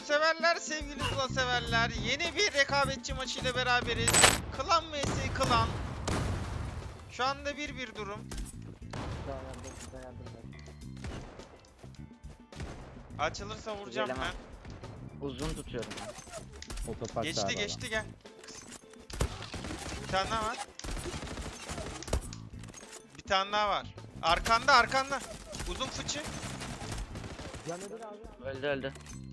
severler, sevgili Zula severler. Yeni bir rekabetçi maçıyla beraberiz. Klan vs Klan. Şu anda 1-1 durum. Açılırsa vuracağım Gelemem. ben. Uzun tutuyorum ben. Geçti gel. Bir tane daha var. Bir tane daha var. Arkanda. Uzun fıçı. Öldü.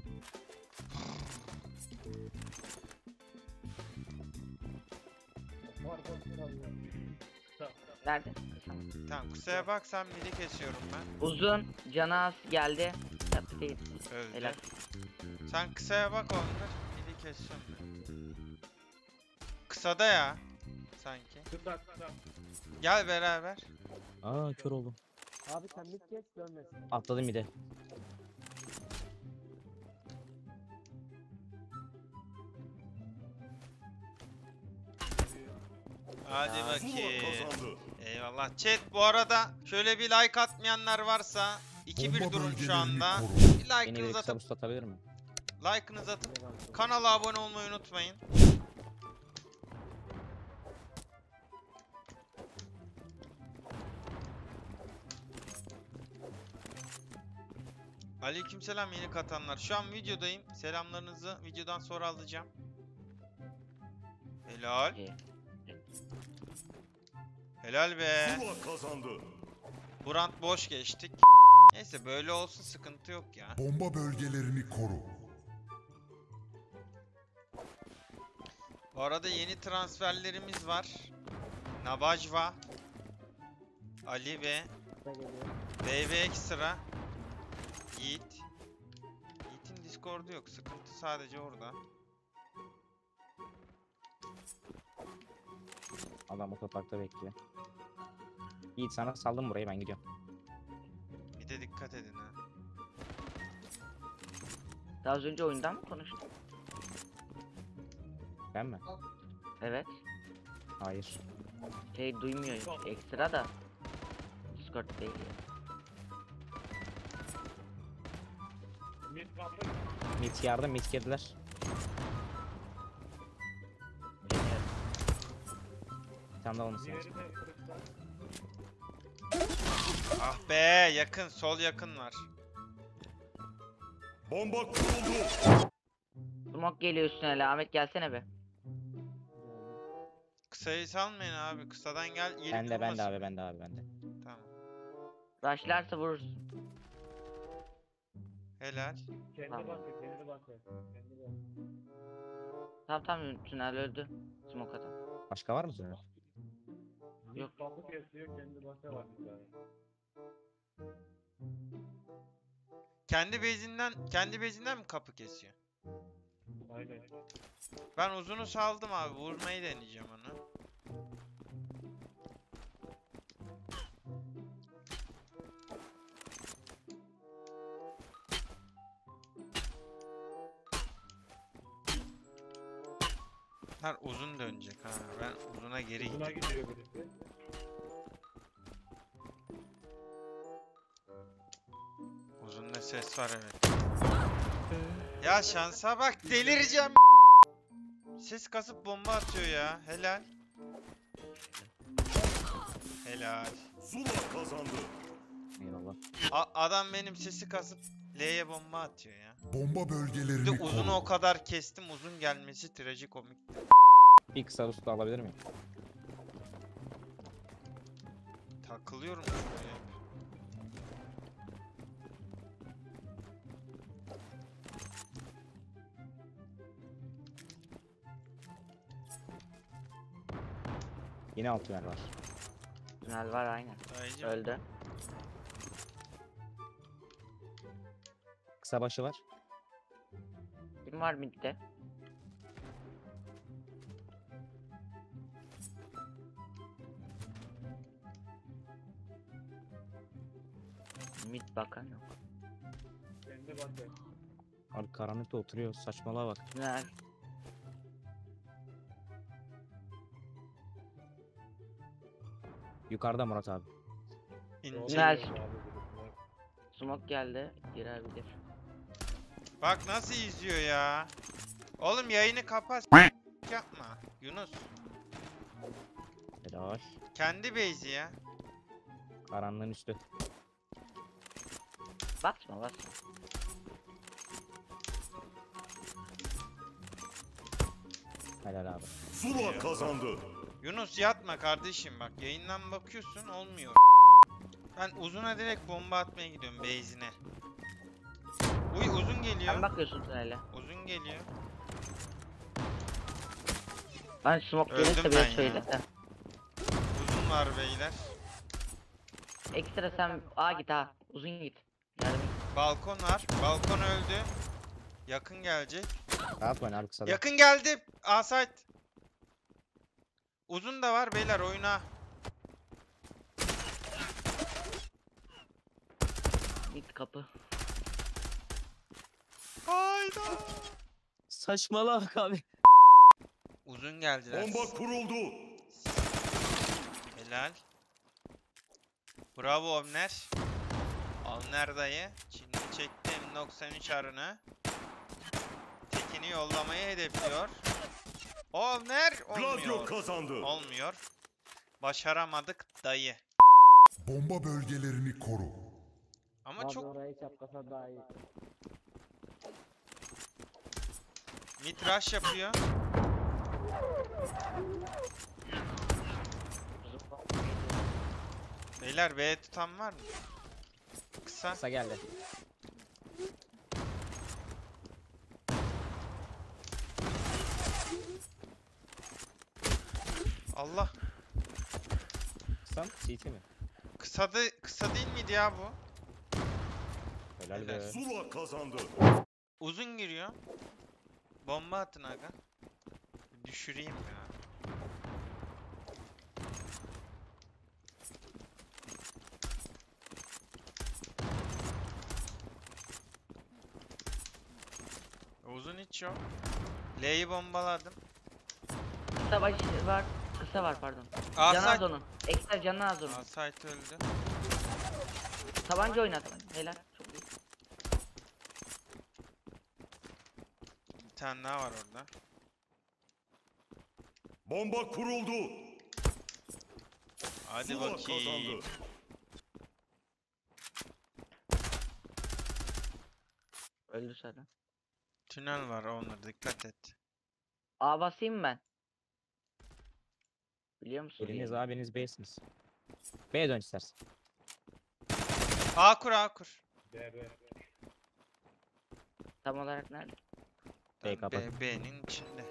Nerede? Tamam, kısaya bak, sen midi kesiyorum ben. Uzun canı az geldi. Yaptı değil. Öldü. Helal. Sen kısaya bak onlar. Midi kesiyorum ben. Kısada ya. Sanki. Gel beraber. Aa kör oldum. Abi sen mid geç dönmesin. Atladım bir de. Hadi Ya. bakayım. Eyvallah. Chat, bu arada şöyle bir like atmayanlar varsa 2-1 durum şu anda. Bir Beni bir like'ınızı kısa atıp boost atabilir mi? kanala abone olmayı unutmayın. Aleykümselam yeni katanlar. Şu an videodayım. Selamlarınızı videodan sonra alacağım. Helal. İyi. Helal be. Zula kazandı. Burant boş geçtik. Neyse, böyle olsun, sıkıntı yok ya. Bomba bölgelerini koru. Bu arada yeni transferlerimiz var. Nabajva, Ali ve BB Ekstra, Yiğit. Yiğit'in Discord'u yok. Sıkıntı sadece orada. Adam otoparkta bekliyor. Yiğit sana saldım burayı, ben gidiyorum. Bir de dikkat edin ha. Daha az önce oyundan mı konuştun? Ben mi? Evet. Hayır. Şey duymuyor. Ekstra da. Discord değil ya. Mit yardım, mit girdiler. Bilmiyorum. Bir tane daha olması lazım. Ah be, yakın, sol yakın var. Bomba kuruldu. Smoke geliyor üstüne. Ahmet gelsene be. Kısayı salmayın abi. Kısadan gel. Yerin Bende olmasın. abi, bende. Tamam. Rushlarsa vurursun. Helal. Tamam. Kendi bakıyor. Tamam tünel öldü. Smoke adam. Başka var mı sonra? Yok. Kapı kesiyor, kendi bakıyor var bir tane. Kendi base'inden mi kapı kesiyor? Aynen. Ben uzunu saldım abi. Vurmayı deneyeceğim onu. Bunlar uzun dönecek ha. Ben uzuna geri Buna gideyim. gidiyor birisi. Uzunda ses var, evet. Ya şansa bak, delireceğim. Ses kasıp bomba atıyor ya. Helal. Helal. Zula kazandı. Eyvallah. Adam benim sesi kasıp L'ye bomba atıyor ya. Bomba Bir de bölgelerini uzunu koru. o kadar kestim. Uzun gelmesi trajikomik. Bir kısa boost alabilir miyim? Takılıyorum şuraya. Yine alt tünel var. Tünel var aynen. Dayıcım. Öldü. Kısa başı var. Kim var midde? Mid bakan yok. Kendi bakıyor. Abi karanlıkta oturuyor, saçmalığa bak. Tünel. Yukarıda Murat abi. İnce. Tünel. Smoke geldi. Girebilir. Bak nasıl izliyor ya. Oğlum yayını kapat. Yapma. Yunus. Helal. Kendi base'i ya. Karanlığın üstü. Basma. Helal abi. Zula kazandı. Yunus yatma kardeşim bak. Yayından bakıyorsun olmuyor. Ben uzuna direkt bomba atmaya gidiyorum base'ine. Uy uzun geliyor. Sen bakıyorsun tünele. Uzun geliyor. Ben smoke Öldüm gelirse ben bile ya. söyle. de. Uzun var beyler. Ekstra sen A git ha. Uzun git. Yardım et. Balkon var. Balkon öldü. Yakın gelecek. Rahat oyna abi kısa da. Yakın geldi. A-site. Uzun da var beyler oyuna. Git kapı. Hayda. Saçmalama bak abi. Uzun geldiler. Bomba kuruldu. Helal. Bravo Omner. Omner dayı. Şimdi çektim 93 arını. Tekini yollamayı hedefliyor. Omner Gladio olmuyor. kazandı. Olmuyor. Başaramadık dayı. Bomba bölgelerini koru. Ama çok orayı çapkasa daha iyi. mitraş yapıyor. Beyler B tutan var mı? Kısa. Kısa geldi. Allah. Kısa mı? CT mi? Kısa değil miydi ya bu? Helal Helal. be. Zula kazandı. Uzun giriyor. Bomba atın aga. Düşüreyim ya. Uzun hiç yok. L'yi bombaladım. Kısa baş var. Kısa var pardon. Canı az A-site. onun. Ekstra canı az onun. A-site öldü. Tabanca oynadı. Helal. Çok iyi. Bir tane daha var orada. Bomba kuruldu. Hadi Zula bakayım. kazandı. Öldü zaten. Tünel var onlar dikkat et. A basayım mı ben? Biliyor musun? Biriniz A biriniz B'siniz. B'ye dön istersen. A kur A kur. B. Tam olarak nerede? B kapat. B'nin içinde.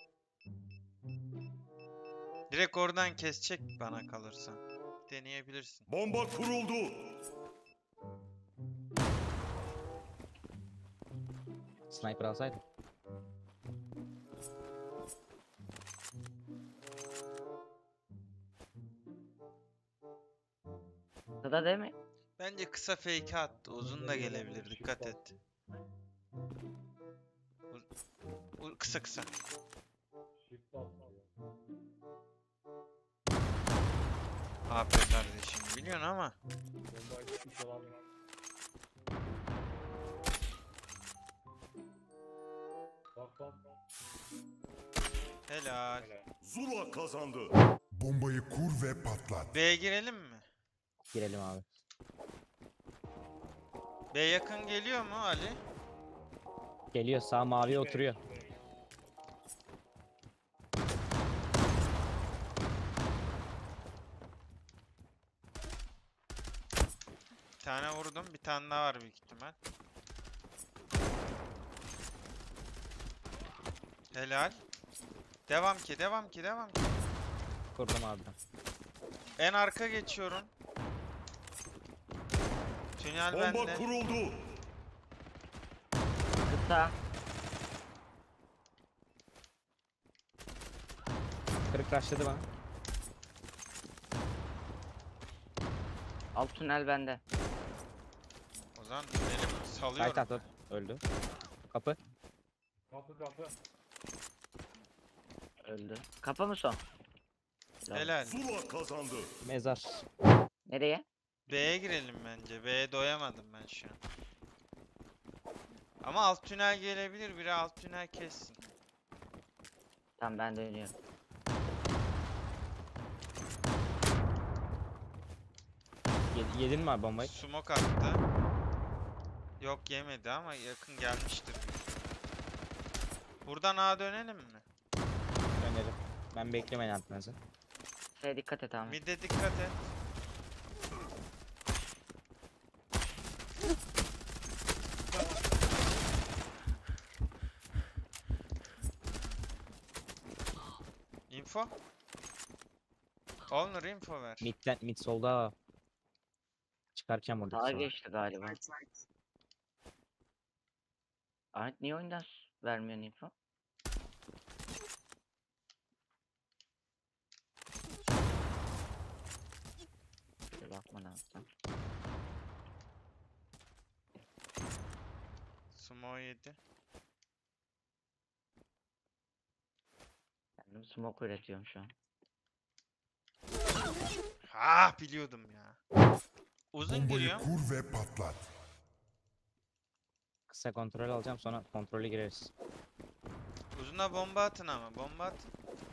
Direkt oradan kesecek bana kalırsa. Deneyebilirsin. Bomba kuruldu. Sniper alsaydın. Kısa değil mi? Bence kısa fake attı. Uzun da gelebilir. Dikkat et. Kısa kısa. Shift basma. AP kardeşim biliyorsun ama. Bombayı tutmuş olan bak. Helal. Helal. Zula kazandı. Bombayı kur ve patlat. B'ye girelim mi? Girelim abi. B yakın geliyor mu Ali? Geliyor sağ maviye oturuyor. Bir tane vurdum. Bir tane daha var büyük ihtimal. Helal. Devam ki, devam ki, devam ki. Kurdum abi ben. En arka geçiyorum. Tünel Bomba bende. kuruldu. Kısa. Kırık rushladı bana. Alt tünel bende. O zaman tüneli Site salıyorum. atladı. Öldü. Kapı. Kapı. Öldü. Kapı mı son? Helal. Zula kazandı. Mezar. Nereye? B'ye girelim bence. B'ye doyamadım ben şu an. Ama alt tünel gelebilir. Biri alt tünel kessin. Tamam ben dönüyorum. Yedin mi abi bombayı? Smoke attı. Yok yemedi ama yakın gelmiştir. Buradan A dönelim mi? Dönerim. Ben beklemeyin atmanızı. Şeye dikkat et Ahmet. Mid'e dikkat et. Info? Owner info ver. Mid solda. Çıkarken burada. Sağa geçti galiba. Ahmet niye oyundan vermiyorsun info? Bir bakma lazım. Sumo 7. Kendim smoke üretiyorum şu an. Ah biliyordum ya. Uzun Bombayı giriyor. kur ve patlat. Kısa kontrol alacağım sonra kontrole gireriz. Uzuna bomba atın ama. Bomba at.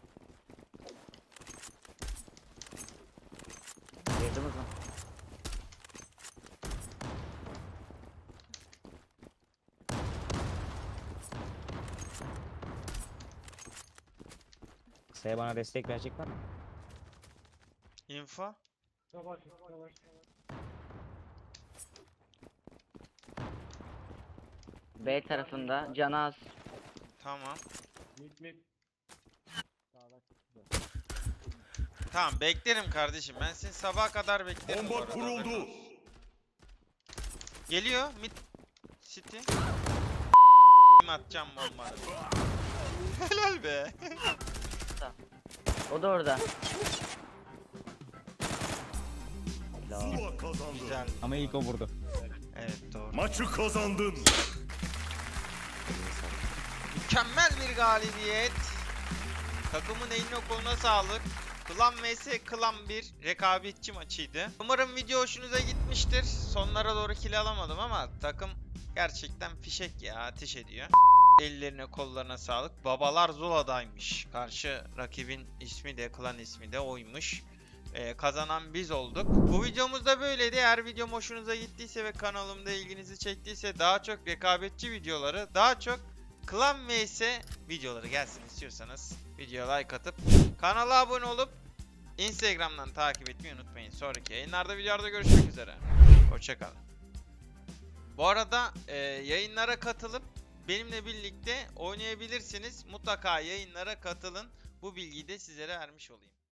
Girdim uzun. Kısaya bana destek verecek var mı? Info. Yavaş yavaş. B tarafında canı az. Tamam. Mid. Tamam beklerim kardeşim. Ben seni sabaha kadar beklerim. bu Bomba arada, kuruldu. haberin olsun. Geliyor mid city. Atacağım bombanı. Helal be. O da orada. Helal. Zula kazandı. Güzel. Ama ilk o vurdu. Evet doğru. Maçı kazandın. Mükemmel bir galibiyet. Takımın eline koluna sağlık. Klan vs Klan 1 rekabetçi maçıydı. Umarım video hoşunuza gitmiştir. Sonlara doğru kill alamadım ama takım gerçekten fişek ya, ateş ediyor. Ellerine kollarına sağlık. Babalar Zula'daymış. Karşı rakibin ismi de klan ismi de oymuş. Kazanan biz olduk. Bu videomuz da böyleydi. Eğer videom hoşunuza gittiyse ve kanalımda ilginizi çektiyse daha çok rekabetçi videoları, daha çok Klan vs videoları gelsin istiyorsanız videoya like atıp kanala abone olup Instagram'dan takip etmeyi unutmayın. Sonraki yayınlarda videolarda görüşmek üzere. Hoşçakalın. Bu arada yayınlara katılıp benimle birlikte oynayabilirsiniz. Mutlaka yayınlara katılın. Bu bilgiyi de sizlere vermiş olayım.